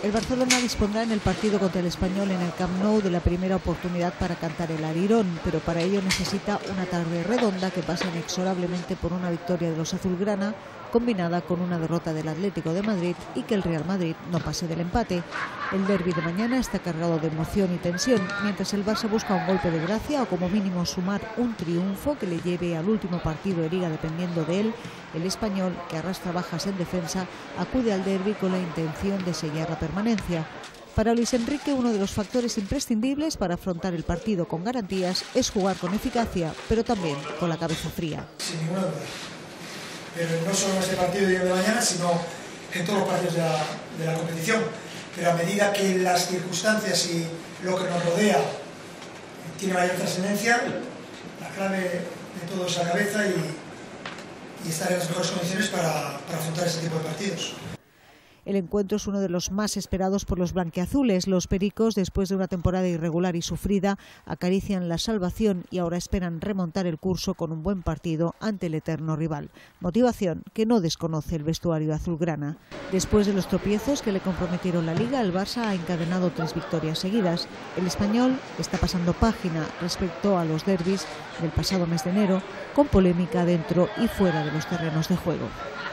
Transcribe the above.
El Barcelona dispondrá en el partido contra el Español en el Camp Nou de la primera oportunidad para cantar el Alirón, pero para ello necesita una tarde redonda que pasa inexorablemente por una victoria de los azulgrana, combinada con una derrota del Atlético de Madrid y que el Real Madrid no pase del empate. El derbi de mañana está cargado de emoción y tensión, mientras el Barça busca un golpe de gracia o como mínimo sumar un triunfo que le lleve al último partido de Liga dependiendo de él. El Español, que arrastra bajas en defensa, acude al derbi con la intención de sellar la permanencia. Para Luis Enrique, uno de los factores imprescindibles para afrontar el partido con garantías es jugar con eficacia, pero también con la cabeza fría. Sin ninguna duda. Pero no solo en este partido de mañana, sino en todos los partidos de la competición. Pero a medida que las circunstancias y lo que nos rodea tiene mayor trascendencia, la clave de todo es la cabeza y estar en las mejores condiciones para afrontar este tipo de partidos. El encuentro es uno de los más esperados por los blanquiazules. Los pericos, después de una temporada irregular y sufrida, acarician la salvación y ahora esperan remontar el curso con un buen partido ante el eterno rival. Motivación que no desconoce el vestuario azulgrana. Después de los tropiezos que le comprometieron la Liga, el Barça ha encadenado 3 victorias seguidas. El Español está pasando página respecto a los derbis del pasado mes de enero, con polémica dentro y fuera de los terrenos de juego.